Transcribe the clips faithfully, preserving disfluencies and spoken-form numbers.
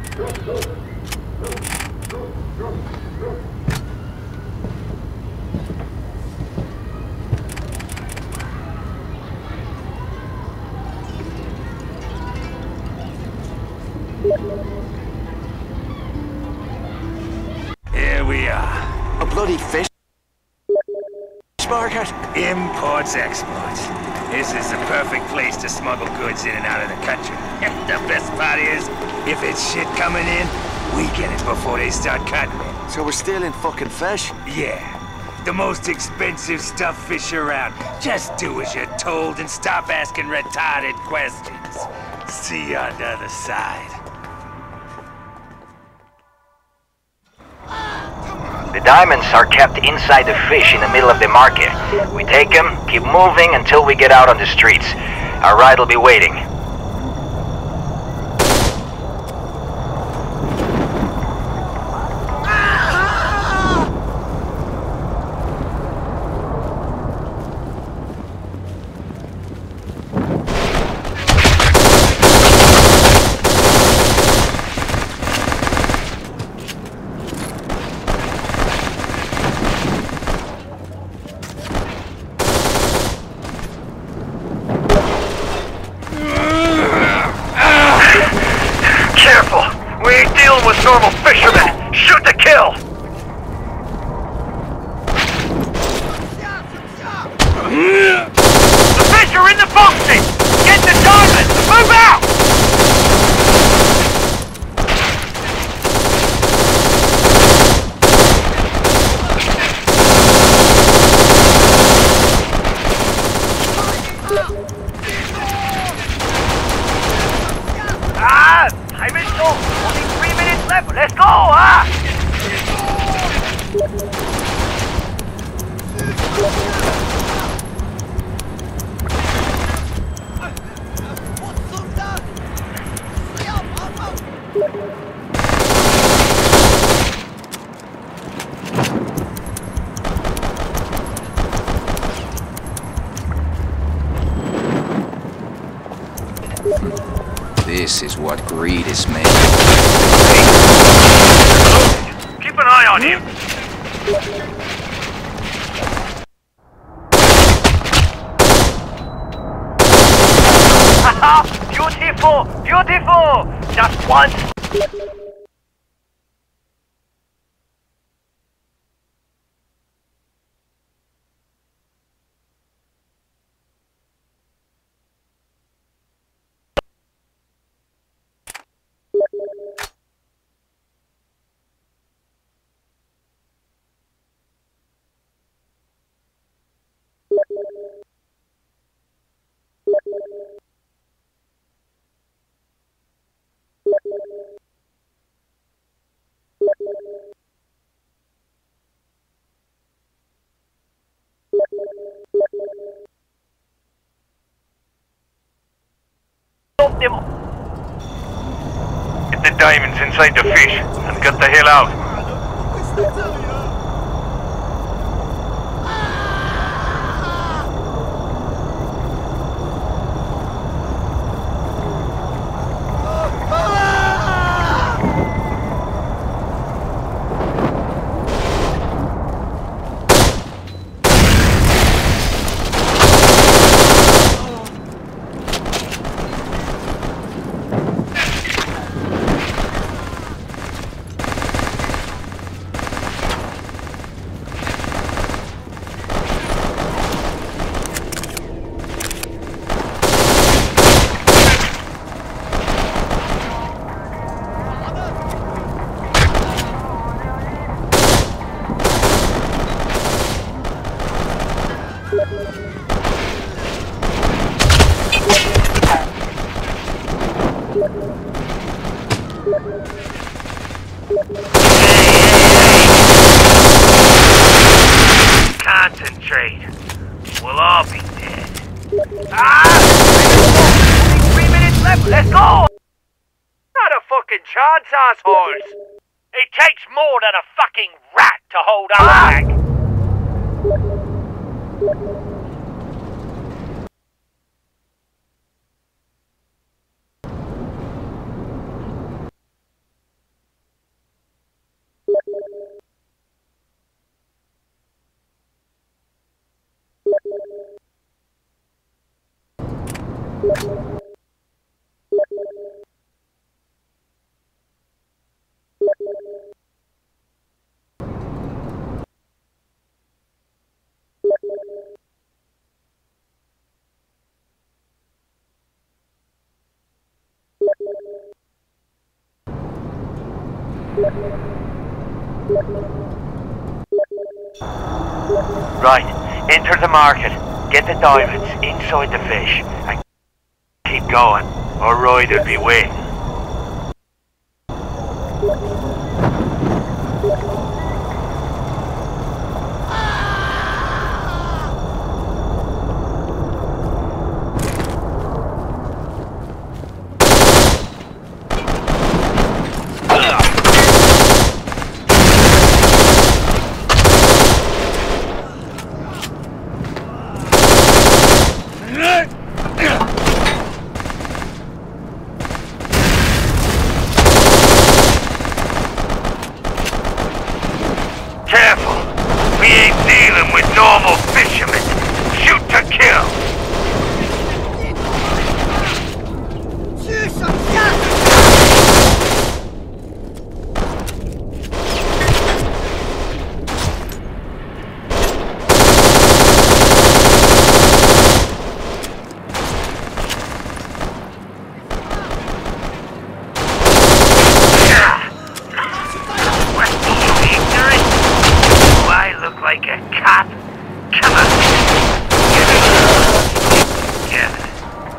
Here we are. A bloody fish market? Imports, exports. This is the perfect place to smuggle goods in and out of the country. The best part is, if it's shit coming in, we get it before they start cutting it. So we're stealing fucking fish? Yeah. The most expensive stuff fish around. Just do as you're told and stop asking retarded questions. See you on the other side. The diamonds are kept inside the fish in the middle of the market. We take them, keep moving until we get out on the streets. Our ride will be waiting. With normal fishermen. Shoot to kill! The fish are in the boxes! Get the diamonds! Move out! Ah! I'm in short! Only three minutes left! Let's go! Ah! This is what greed is made. Keep an eye on him! Haha! Beautiful! Beautiful! Just once! Get the diamonds inside the fish and get the hell out. Concentrate. We'll all be dead. Ah! Only three minutes left. Let's go! Not a fucking chance, assholes. It takes more than a fucking rat to hold our back. Right, enter the market, get the diamonds inside the fish, and keep going, or Ryder'll be waiting. Careful! We ain't dealing with normal fishermen! Shoot to kill! Like a cop? Come on! Get it! Get it!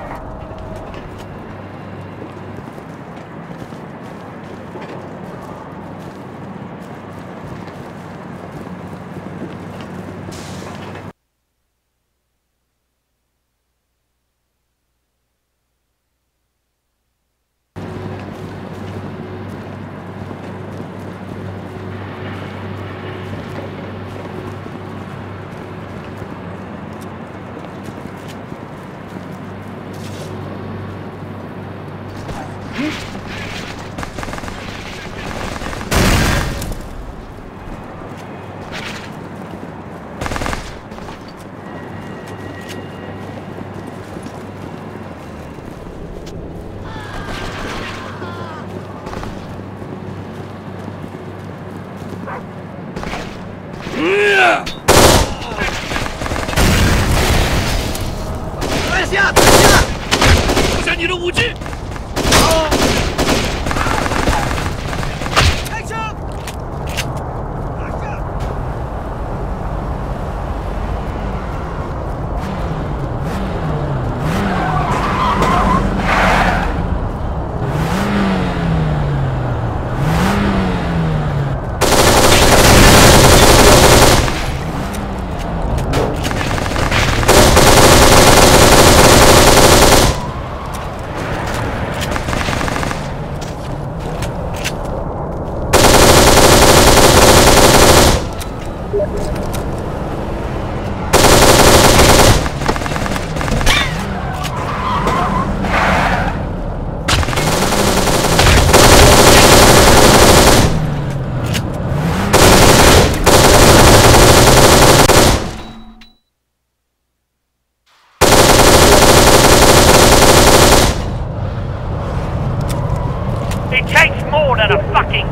It takes more than a fucking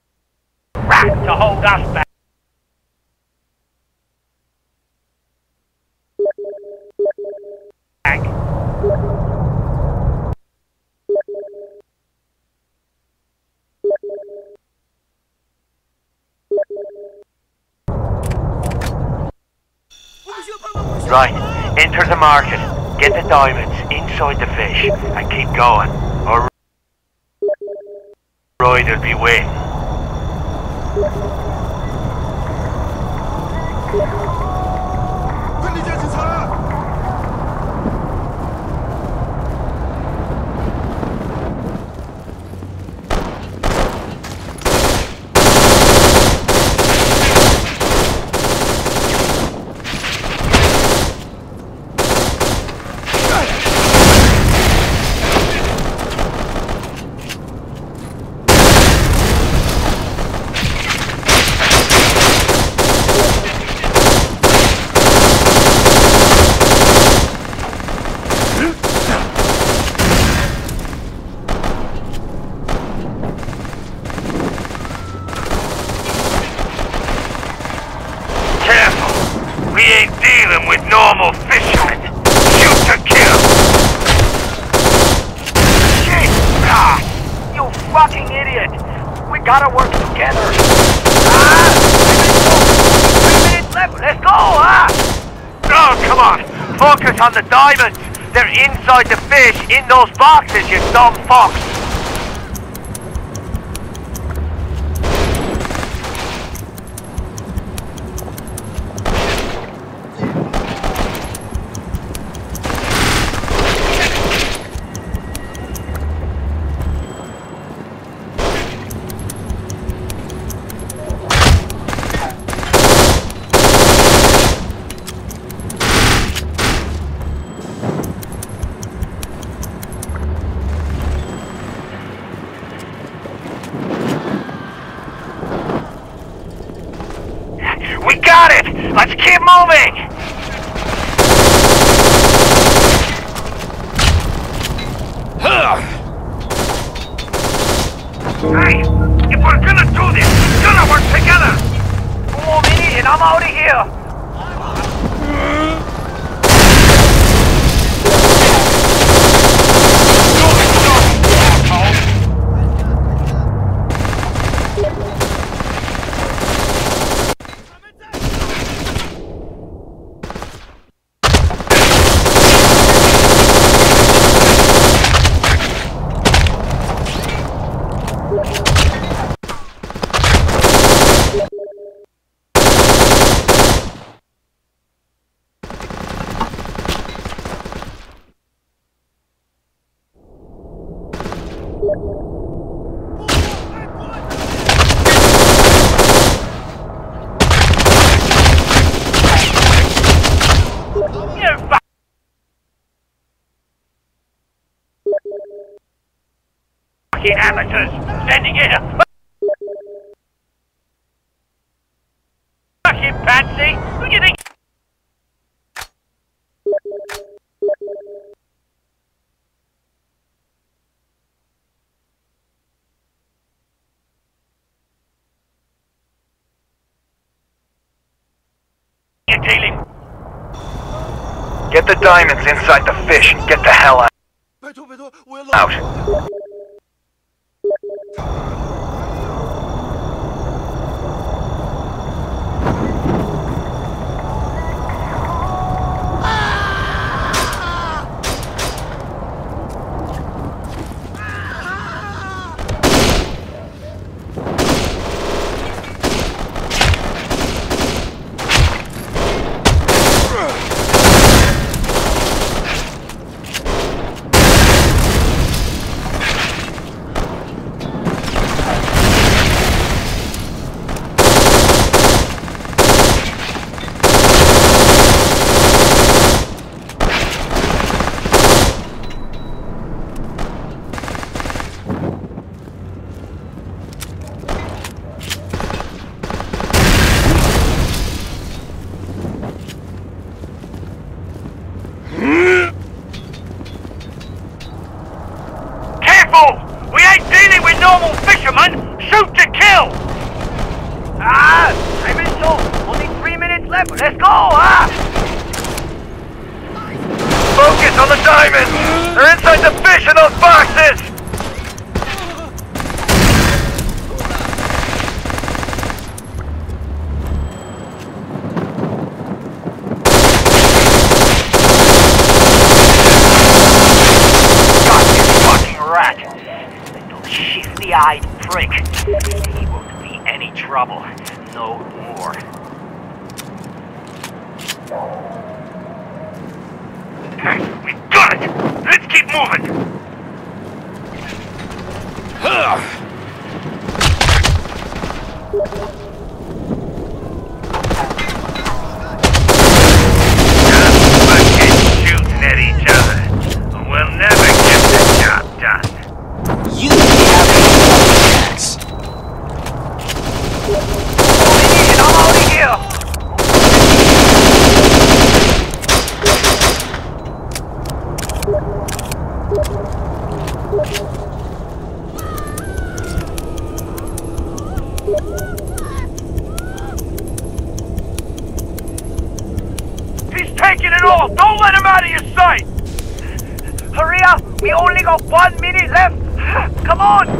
rat to hold us back. Right, enter the market, get the diamonds inside the fish, and keep going, or Ryder'll be waiting. with normal fishermen. Shoot to kill. Shit! Ah! You fucking idiot! We gotta work together. Ah! Three minutes left. Let's go, ah! Oh, come on. Focus on the diamonds. They're inside the fish, in those boxes, you dumb fox. We got it! Let's keep moving! Hey! If we're gonna do this, we're gonna work together! Come on, idiot! I'm out of here! Fucking amateurs! Standing here! Fucking patsy! Look at the... You're dealing... Get the diamonds inside the fish and get the hell out. Out. We ain't dealing with normal fishermen! Shoot to kill! Ah! I'm in so. Only three minutes left. Let's go, ah! Focus on the diamonds! They're inside the fish in those boxes! Shifty-eyed prick. He won't be any trouble. No more. We got it! Let's keep moving! Just fucking shooting at each other. We'll never get the job done. You have a chance. I'm out of here! He's Now, don't let him out of your sight! Hurry up! We only got one minute left! Come on!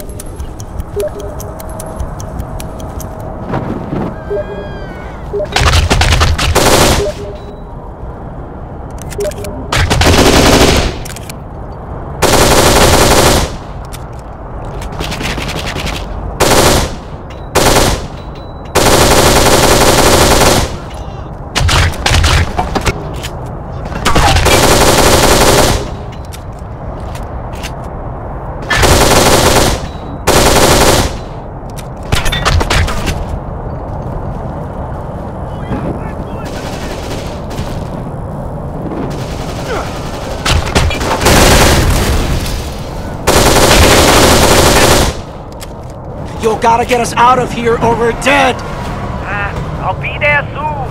You gotta get us out of here or we're dead! Uh, I'll be there soon.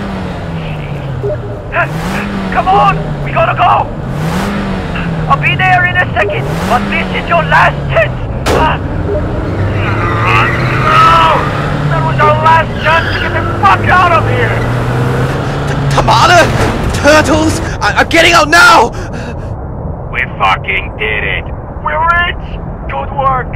Uh, come on! We gotta go! I'll be there in a second, but this is your last chance! Uh, no! That was our last chance to get the fuck out of here! Commander! Turtles! I I'm getting out now! We fucking did it! We're rich! Good work!